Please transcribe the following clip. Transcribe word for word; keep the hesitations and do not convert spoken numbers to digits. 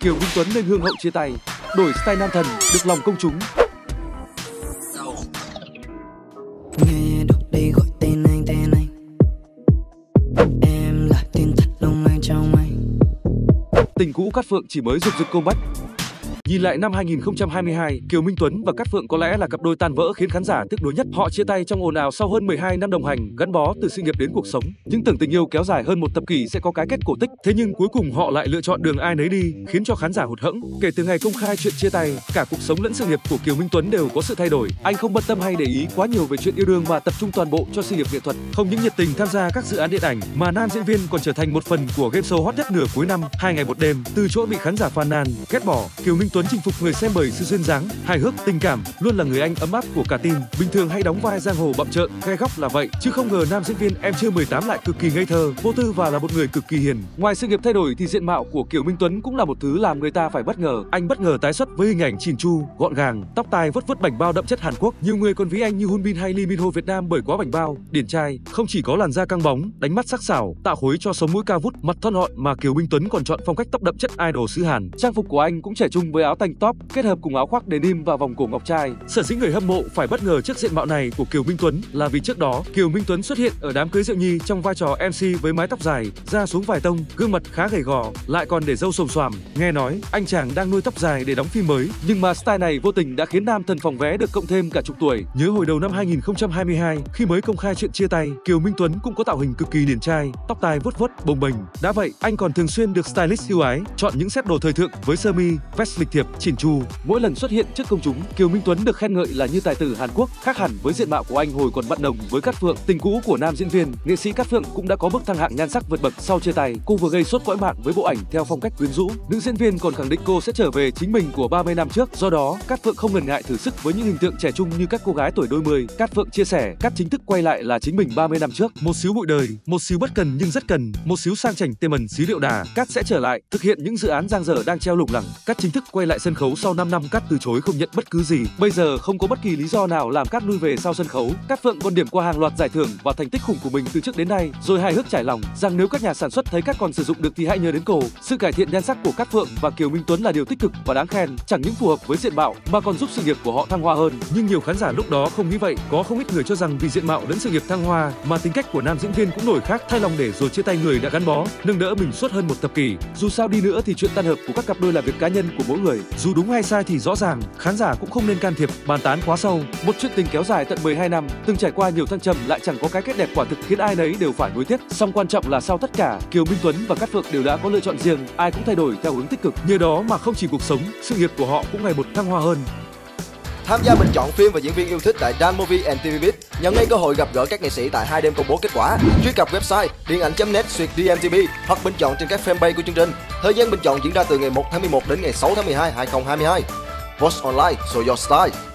Kiều Minh Tuấn lên hương hậu chia tay, đổi style nam thần được lòng công chúng. Nghe được đi gọi tên anh, tên anh. Em là tên thật long lanh trong anh. Tình cũ Cát Phượng chỉ mới rục rực comeback. Nhìn lại năm hai nghìn không trăm hai mươi hai, Kiều Minh Tuấn và Cát Phượng có lẽ là cặp đôi tan vỡ khiến khán giả tiếc nuối nhất. Họ chia tay trong ồn ào sau hơn mười hai năm đồng hành, gắn bó từ sự nghiệp đến cuộc sống. Những tưởng tình yêu kéo dài hơn một thập kỷ sẽ có cái kết cổ tích, thế nhưng cuối cùng họ lại lựa chọn đường ai nấy đi, khiến cho khán giả hụt hẫng. Kể từ ngày công khai chuyện chia tay, cả cuộc sống lẫn sự nghiệp của Kiều Minh Tuấn đều có sự thay đổi. Anh không bận tâm hay để ý quá nhiều về chuyện yêu đương mà tập trung toàn bộ cho sự nghiệp nghệ thuật. Không những nhiệt tình tham gia các dự án điện ảnh, mà nam diễn viên còn trở thành một phần của game show hot nhất nửa cuối năm, Hai Ngày Một Đêm. Từ chỗ bị khán giả phàn nàn, ghét bỏ, Kiều Minh Tuấn chinh phục người xem bởi sự duyên dáng, hài hước, tình cảm, luôn là người anh ấm áp của cả team. Bình thường hay đóng vai giang hồ bặm trợn, gai góc là vậy, chứ không ngờ nam diễn viên em chưa mười tám lại cực kỳ ngây thơ, vô tư và là một người cực kỳ hiền. Ngoài sự nghiệp thay đổi thì diện mạo của Kiều Minh Tuấn cũng là một thứ làm người ta phải bất ngờ. Anh bất ngờ tái xuất với hình ảnh chỉn chu, gọn gàng, tóc tai vuốt vuốt bảnh bao đậm chất Hàn Quốc. Nhiều người còn ví anh như Hun Bin hay Lee Min Ho Việt Nam bởi quá bảnh bao, điển trai. Không chỉ có làn da căng bóng, đánh mắt sắc sảo, tạo khối cho sống mũi cao vút, mặt thon gọn, mà Kiều Minh Tuấn còn chọn phong cách tóc đậm chất idol xứ Hàn. Trang phục của anh cũng trẻ trung với áo tank top kết hợp cùng áo khoác denim và vòng cổ ngọc trai. Sở dĩ người hâm mộ phải bất ngờ trước diện mạo này của Kiều Minh Tuấn là vì trước đó Kiều Minh Tuấn xuất hiện ở đám cưới Diệu Nhi trong vai trò em xê với mái tóc dài ra xuống vài tông, gương mặt khá gầy gò, lại còn để râu xồm xoàm. Nghe nói anh chàng đang nuôi tóc dài để đóng phim mới, nhưng mà style này vô tình đã khiến nam thần phòng vé được cộng thêm cả chục tuổi. Nhớ hồi đầu năm hai nghìn không trăm hai mươi hai, khi mới công khai chuyện chia tay, Kiều Minh Tuấn cũng có tạo hình cực kỳ điển trai, tóc tai vuốt vuốt bồng bềnh. Đã vậy, anh còn thường xuyên được stylist ưu ái, chọn những set đồ thời thượng với sơ mi, vest lịch thiệp, chỉn chu. Mỗi lần xuất hiện trước công chúng, Kiều Minh Tuấn được khen ngợi là như tài tử Hàn Quốc, khác hẳn với diện mạo của anh hồi còn bận đồng với Cát Phượng. Tình cũ của nam diễn viên, nghệ sĩ Cát Phượng cũng đã có bước thăng hạng nhan sắc vượt bậc sau chia tay. Cô vừa gây sốt cõi mạng với bộ ảnh theo phong cách quyến rũ. Nữ diễn viên còn khẳng định cô sẽ trở về chính mình của ba mươi năm trước. Do đó, Cát Phượng không ngần ngại thử sức với những hình tượng trẻ trung như các cô gái tuổi đôi mươi. Cát Phượng chia sẻ, Cát chính thức quay lại là chính mình ba mươi năm trước. Một xíu bụi đời, một xíu bất cần nhưng rất cần, một xíu sang chảnh tiềm ẩn xí điệu đà. Cát sẽ trở lại, thực hiện những dự án dang dở đang treo lủng lẳng. Cát chính thức quay lại sân khấu sau năm năm. Cát từ chối không nhận bất cứ gì. Bây giờ không có bất kỳ lý do nào làm Cát lui về sau sân khấu. Cát Phượng còn điểm qua hàng loạt giải thưởng và thành tích khủng của mình từ trước đến nay, rồi hài hước trải lòng rằng nếu các nhà sản xuất thấy Cát còn sử dụng được thì hãy nhớ đến cô. Sự cải thiện nhan sắc của Cát Phượng và Kiều Minh Tuấn là điều tích cực và đáng khen, chẳng những phù hợp với diện mạo mà còn giúp sự nghiệp của họ thăng hoa hơn. Nhưng nhiều khán giả lúc đó không nghĩ vậy, có không ít người cho rằng vì diện mạo lẫn sự nghiệp thăng hoa mà tính cách của nam diễn viên cũng đổi khác, thay lòng để rồi chia tay người đã gắn bó, nâng đỡ mình suốt hơn một thập kỷ. Dù sao đi nữa thì chuyện tan hợp của các cặp đôi là việc cá nhân của mỗi người, dù đúng hay sai thì rõ ràng khán giả cũng không nên can thiệp, bàn tán quá sâu. Một chuyện tình kéo dài tận mười hai năm, từng trải qua nhiều thăng trầm lại chẳng có cái kết đẹp quả thực khiến ai nấy đều phải nuối tiếc. Song quan trọng là sau tất cả, Kiều Minh Tuấn và Cát Phượng đều đã có lựa chọn riêng, ai cũng thay đổi theo hướng tích cực. Nhờ đó mà không chỉ cuộc sống, sự nghiệp của họ cũng ngày một thăng hoa hơn. Tham gia bình chọn phim và diễn viên yêu thích tại Dan Movie and ti vi Bit, nhận ngay cơ hội gặp gỡ các nghệ sĩ tại hai đêm công bố kết quả. Truy cập website điện ảnh chấm net xuyệt đê em tê bê hoặc bình chọn trên các fanpage của chương trình. Thời gian bình chọn diễn ra từ ngày một tháng mười một đến ngày sáu tháng mười hai năm hai nghìn không trăm hai mươi hai. Vote online, show your style.